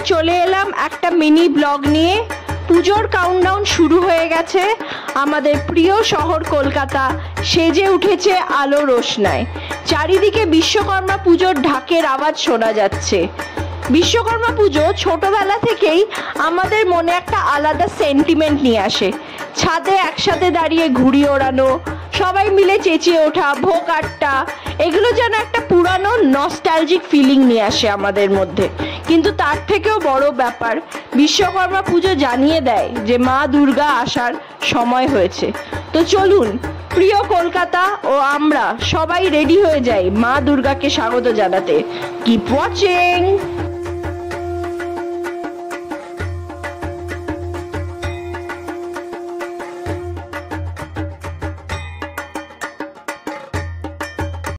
চলে এলাম একটা মিনি ব্লগ নিয়ে। পুজোর কাউন্টডাউন শুরু হয়ে গেছে। আমাদের প্রিয় শহর কলকাতা সেজে উঠেছে আলো রোশনায়। চারিদিকে বিশ্বকর্মা পুজোর ঢাকের আওয়াজ শোনা যাচ্ছে। বিশ্বকর্মা পুজো ছোটবেলা থেকেই আমাদের মনে একটা আলাদা সেন্টিমেন্ট নিয়ে আসে। ছাদে একসাথে দাঁড়িয়ে ঘুড়ি ওড়ানো, সবাই মিলে চেঁচিয়ে ওঠা, ভোগ আটটা, এগুলো যেন একটা পুরানো নস্টালজিক ফিলিং নিয়ে আসে আমাদের মধ্যে। কিন্তু তার থেকেও বড় ব্যাপার, বিশ্বকর্মা পুজো জানিয়ে দেয় যে মা দুর্গা আসার সময় হয়েছে। তো চলুন প্রিয় কলকাতা ও আমরা সবাই রেডি হয়ে যাই মা দুর্গাকে স্বাগত জানাতে। Keep watching.